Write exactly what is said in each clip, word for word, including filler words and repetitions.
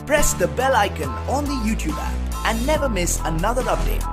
Press the bell icon on the YouTube app and never miss another update.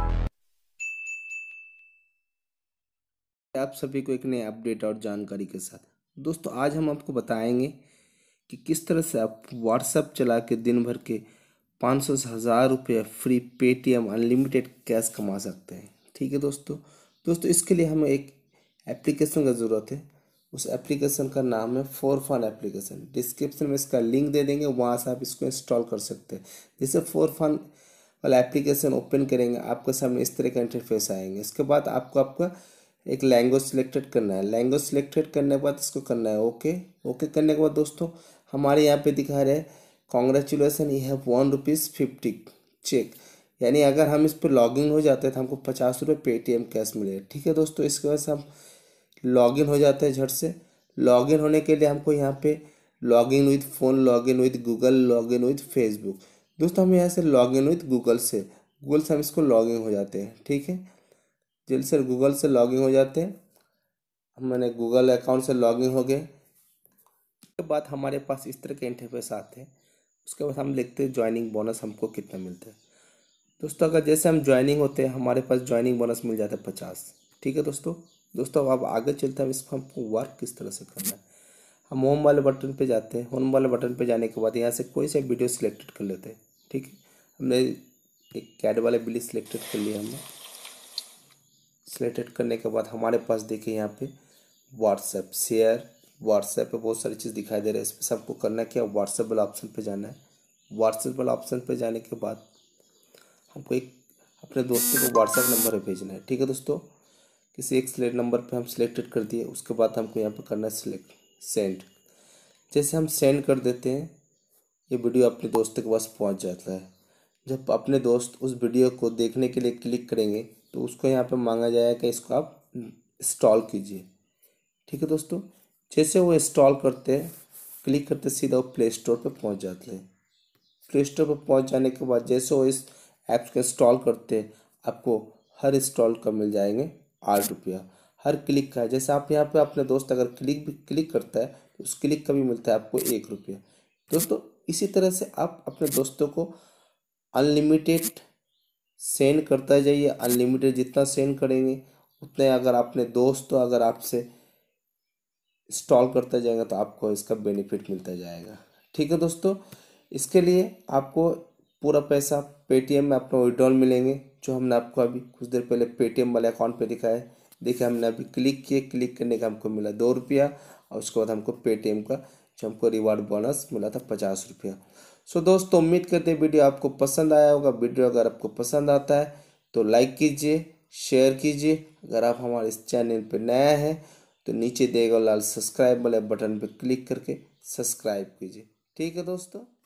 आप सभी को एक नए अपडेट और जानकारी के साथ दोस्तों आज हम आपको बताएंगे कि किस तरह से आप व्हाट्सएप चला के दिन भर के पाँच सौ से हज़ार रुपये फ्री पेटीएम अनलिमिटेड कैश कमा सकते हैं। ठीक है दोस्तों दोस्तों इसके लिए हमें एक एप्लीकेशन का ज़रूरत है। उस एप्लीकेशन का नाम है फोर फन एप्लीकेशन। डिस्क्रिप्शन में इसका लिंक दे देंगे, वहाँ से आप इसको इंस्टॉल कर सकते हैं। जैसे फोर फन वाला एप्लीकेशन ओपन करेंगे आपके सामने इस तरह का इंटरफेस आएंगे। इसके बाद आपको आपका एक लैंग्वेज सिलेक्टेड करना है। लैंग्वेज सिलेक्टेड करने के बाद इसको करना है ओके। ओके करने के बाद दोस्तों हमारे यहाँ पे दिखा रहे हैं congratulation you have one rupees fifty cheque, यानी अगर हम इस पर लॉगिन हो जाते हैं तो हमको पचास रुपये पेटीएम कैश मिलेगा। ठीक है दोस्तों, इसके बाद से हम लॉगिन हो जाते हैं झट से। लॉगिन होने के लिए हमको यहाँ पे login with phone, login with Google, login with Facebook. दोस्तों हम यहाँ से लॉगिन विथ गूगल से गूगल से हम इसको लॉगिन हो जाते हैं। ठीक है, जल्द से गूगल से लॉगिन हो जाते हैं। मैंने गूगल अकाउंट से लॉगिन हो गए। उसके बाद हमारे पास इस तरह के इंटरफेस आते हैं। उसके बाद हम लिखते हैं ज्वाइनिंग बोनस हमको कितना मिलता है। दोस्तों अगर जैसे हम ज्वाइनिंग होते हैं हमारे पास ज्वाइनिंग बोनस मिल जाता है पचास। ठीक है दोस्तों दोस्तों अब आगे चलते हैं, इसको हमको वर्क किस तरह से करना है। हम होम वाले बटन पे जाते हैं। होम वाले बटन पे जाने के बाद यहाँ से कोई सा वीडियो सिलेक्टेड कर लेते हैं। ठीक है, हमने एक कैड वाले वीडियो सिलेक्टेड कर लिया। हमने सिलेक्टेड करने के बाद हमारे पास देखिए यहाँ पे व्हाट्सएप शेयर, व्हाट्सएप पे बहुत सारी चीज़ दिखाई दे रही है। इस पर सबको करना क्या, व्हाट्सएप वाला ऑप्शन पे जाना है। व्हाट्सएप वाला ऑप्शन पे जाने के बाद हमको एक अपने दोस्तों को व्हाट्सएप नंबर पे भेजना है। ठीक है दोस्तों, किसी एक सिलेक्ट नंबर पे हम सिलेक्टेड कर दिए। उसके बाद हमको यहाँ पे करना है सिलेक्ट सेंड। जैसे हम सेंड कर देते हैं ये वीडियो अपने दोस्तों के पास पहुँच जाता है। जब अपने दोस्त उस वीडियो को देखने के लिए क्लिक करेंगे तो उसको यहाँ पे मांगा जाएगा कि इसको आप इंस्टॉल कीजिए। ठीक है दोस्तों, जैसे वो इंस्टॉल करते हैं क्लिक करते सीधा वो प्ले स्टोर पे पहुँच जाते हैं। प्ले स्टोर पर पहुँच जाने के बाद जैसे वो इस ऐप्स को इंस्टॉल करते हैं आपको हर इंस्टॉल का मिल जाएंगे आठ रुपया हर क्लिक का। जैसे आप यहाँ पे अपने दोस्त अगर क्लिक भी क्लिक करता है तो उस क्लिक का भी मिलता है आपको एक रुपया। दोस्तों इसी तरह से आप अपने दोस्तों को अनलिमिटेड सेंड करता जाइए। अनलिमिटेड जितना सेंड करेंगे उतने अगर अपने दोस्त अगर आपसे इंस्टॉल करता जाएगा तो आपको इसका बेनिफिट मिलता जाएगा। ठीक है दोस्तों, इसके लिए आपको पूरा पैसा पेटीएम में आपको विड्रॉल मिलेंगे, जो हमने आपको अभी कुछ देर पहले पेटीएम वाले अकाउंट पे दिखाया है। देखिए हमने अभी क्लिक किए, क्लिक करने का हमको मिला दो रुपया और उसके बाद हमको पेटीएम का जो हमको रिवार्ड बोनस मिला था पचास रुपया। सो दोस्तों उम्मीद करते हैं वीडियो आपको पसंद आया होगा। वीडियो अगर आपको पसंद आता है तो लाइक कीजिए, शेयर कीजिए। अगर आप हमारे इस चैनल पर नया हैं तो नीचे दिए गए लाल सब्सक्राइब वाले बटन पर क्लिक करके सब्सक्राइब कीजिए। ठीक है दोस्तों।